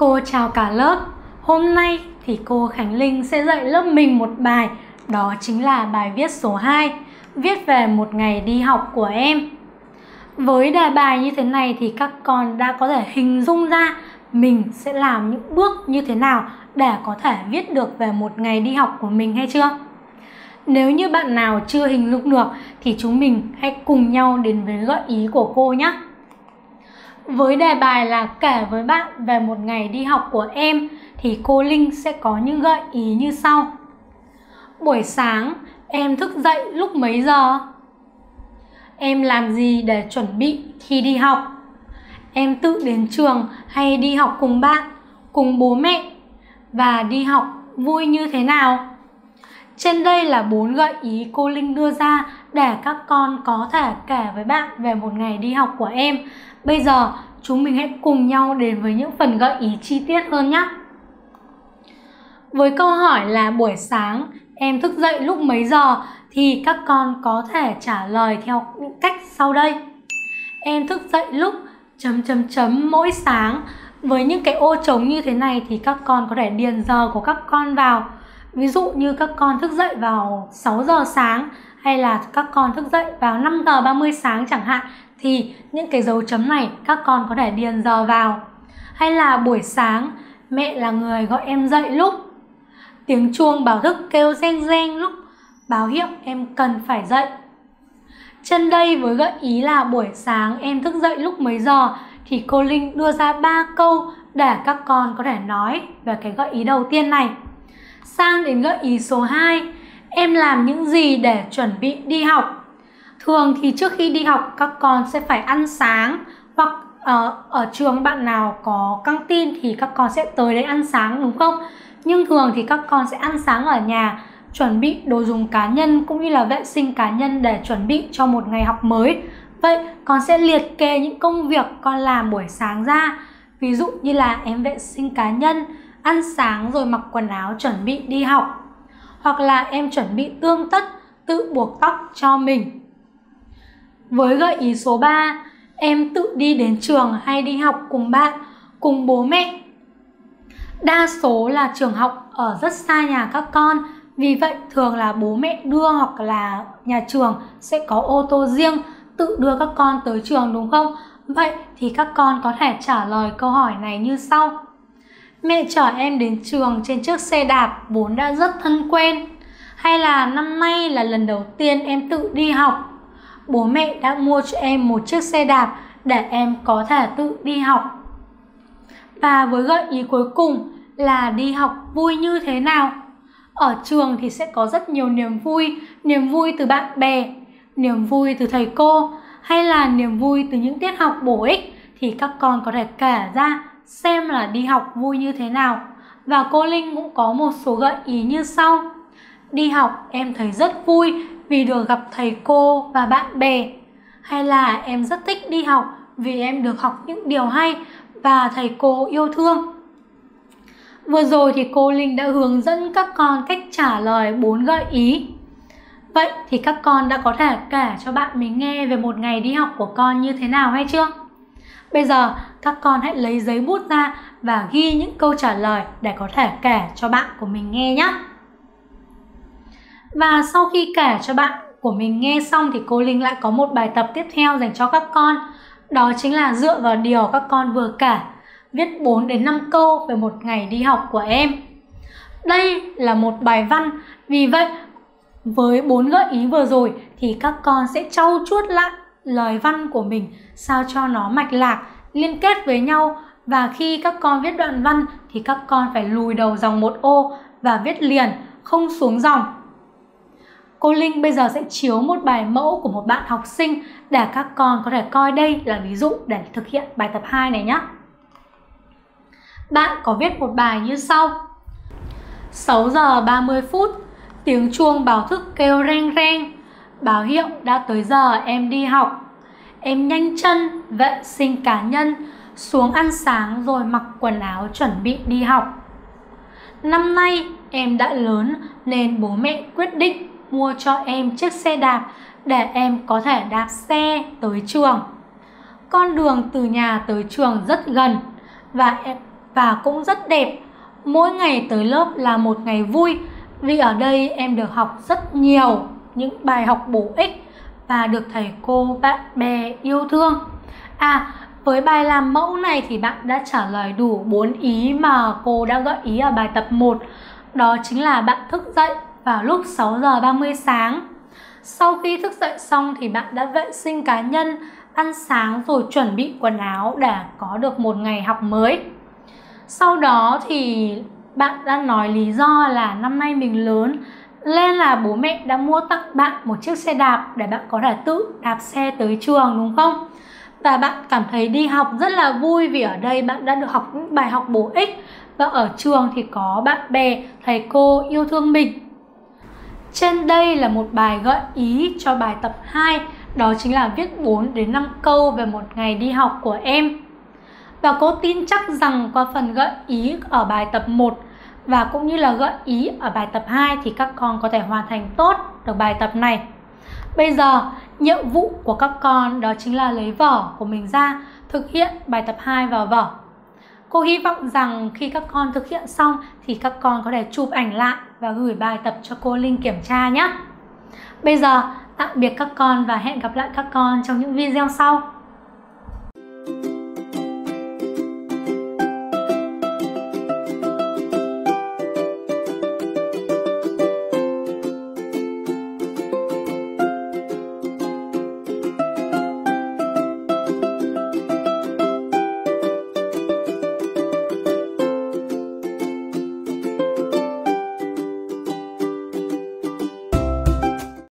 Cô chào cả lớp. Hôm nay thì cô Khánh Linh sẽ dạy lớp mình một bài, đó chính là bài viết số 2, viết về một ngày đi học của em. Với đề bài như thế này thì các con đã có thể hình dung ra mình sẽ làm những bước như thế nào để có thể viết được về một ngày đi học của mình hay chưa? Nếu như bạn nào chưa hình dung được thì chúng mình hãy cùng nhau đến với gợi ý của cô nhé. Với đề bài là kể với bạn về một ngày đi học của em thì cô Linh sẽ có những gợi ý như sau. Buổi sáng em thức dậy lúc mấy giờ? Em làm gì để chuẩn bị khi đi học? Em tự đến trường hay đi học cùng bạn, cùng bố mẹ? Và đi học vui như thế nào? Trên đây là 4 gợi ý cô Linh đưa ra để các con có thể kể với bạn về một ngày đi học của em. Bây giờ chúng mình hãy cùng nhau đến với những phần gợi ý chi tiết hơn nhé. Với câu hỏi là buổi sáng em thức dậy lúc mấy giờ thì các con có thể trả lời theo những cách sau đây. Em thức dậy lúc ... mỗi sáng. Với những cái ô trống như thế này thì các con có thể điền giờ của các con vào. Ví dụ như các con thức dậy vào 6 giờ sáng hay là các con thức dậy vào 5 giờ 30 sáng chẳng hạn, thì những cái dấu chấm này các con có thể điền giờ vào. Hay là buổi sáng mẹ là người gọi em dậy lúc. Tiếng chuông báo thức kêu reng reng lúc báo hiệu em cần phải dậy. Trên đây với gợi ý là buổi sáng em thức dậy lúc mấy giờ thì cô Linh đưa ra 3 câu để các con có thể nói về cái gợi ý đầu tiên này. Sang đến gợi ý số 2, em làm những gì để chuẩn bị đi học? Thường thì trước khi đi học các con sẽ phải ăn sáng, hoặc ở trường bạn nào có căng tin thì các con sẽ tới đấy ăn sáng, đúng không? Nhưng thường thì các con sẽ ăn sáng ở nhà, chuẩn bị đồ dùng cá nhân cũng như là vệ sinh cá nhân để chuẩn bị cho một ngày học mới. Vậy con sẽ liệt kê những công việc con làm buổi sáng ra. Ví dụ như là em vệ sinh cá nhân, ăn sáng rồi mặc quần áo chuẩn bị đi học. Hoặc là em chuẩn bị tươm tất, tự buộc tóc cho mình. Với gợi ý số 3, em tự đi đến trường hay đi học cùng bạn, cùng bố mẹ? Đa số là trường học ở rất xa nhà các con, vì vậy thường là bố mẹ đưa hoặc là nhà trường sẽ có ô tô riêng tự đưa các con tới trường, đúng không? Vậy thì các con có thể trả lời câu hỏi này như sau. Mẹ chở em đến trường trên chiếc xe đạp vốn đã rất thân quen. Hay là năm nay là lần đầu tiên em tự đi học. Bố mẹ đã mua cho em một chiếc xe đạp để em có thể tự đi học. Và với gợi ý cuối cùng là đi học vui như thế nào? Ở trường thì sẽ có rất nhiều niềm vui từ bạn bè, niềm vui từ thầy cô, hay là niềm vui từ những tiết học bổ ích, thì các con có thể kể ra xem là đi học vui như thế nào. Và cô Linh cũng có một số gợi ý như sau. Đi học em thấy rất vui vì được gặp thầy cô và bạn bè. Hay là em rất thích đi học vì em được học những điều hay và thầy cô yêu thương. Vừa rồi thì cô Linh đã hướng dẫn các con cách trả lời 4 gợi ý. Vậy thì các con đã có thể kể cho bạn mình nghe về một ngày đi học của con như thế nào hay chưa? Bây giờ các con hãy lấy giấy bút ra và ghi những câu trả lời để có thể kể cho bạn của mình nghe nhé. Và sau khi kể cho bạn của mình nghe xong thì cô Linh lại có một bài tập tiếp theo dành cho các con. Đó chính là dựa vào điều các con vừa kể, viết 4 đến 5 câu về một ngày đi học của em. Đây là một bài văn, vì vậy với 4 gợi ý vừa rồi thì các con sẽ trau chuốt lại lời văn của mình sao cho nó mạch lạc, liên kết với nhau. Và khi các con viết đoạn văn thì các con phải lùi đầu dòng một ô và viết liền, không xuống dòng. Cô Linh bây giờ sẽ chiếu một bài mẫu của một bạn học sinh để các con có thể coi đây là ví dụ để thực hiện bài tập 2 này nhé. Bạn có viết một bài như sau. 6 giờ 30 phút, tiếng chuông báo thức kêu reng reng, báo hiệu đã tới giờ em đi học. Em nhanh chân, vệ sinh cá nhân, xuống ăn sáng rồi mặc quần áo chuẩn bị đi học. Năm nay em đã lớn nên bố mẹ quyết định mua cho em chiếc xe đạp để em có thể đạp xe tới trường. Con đường từ nhà tới trường rất gần và cũng rất đẹp. Mỗi ngày tới lớp là một ngày vui, vì ở đây em được học rất nhiều những bài học bổ ích và được thầy cô, bạn bè yêu thương. Với bài làm mẫu này thì bạn đã trả lời đủ 4 ý mà cô đã gợi ý ở bài tập 1. Đó chính là bạn thức dậy vào lúc 6 giờ 30 sáng. Sau khi thức dậy xong thì bạn đã vệ sinh cá nhân, ăn sáng rồi chuẩn bị quần áo để có được một ngày học mới. Sau đó thì bạn đã nói lý do là năm nay mình lớn nên là bố mẹ đã mua tặng bạn một chiếc xe đạp để bạn có thể tự đạp xe tới trường, đúng không? Và bạn cảm thấy đi học rất là vui vì ở đây bạn đã được học những bài học bổ ích và ở trường thì có bạn bè, thầy cô yêu thương mình. Trên đây là một bài gợi ý cho bài tập 2, đó chính là viết 4 đến 5 câu về một ngày đi học của em. Và cô tin chắc rằng qua phần gợi ý ở bài tập 1 và cũng như là gợi ý ở bài tập 2 thì các con có thể hoàn thành tốt được bài tập này. Bây giờ, nhiệm vụ của các con đó chính là lấy vở của mình ra, thực hiện bài tập 2 vào vở. Cô hy vọng rằng khi các con thực hiện xong thì các con có thể chụp ảnh lại và gửi bài tập cho cô Linh kiểm tra nhé. Bây giờ, tạm biệt các con và hẹn gặp lại các con trong những video sau.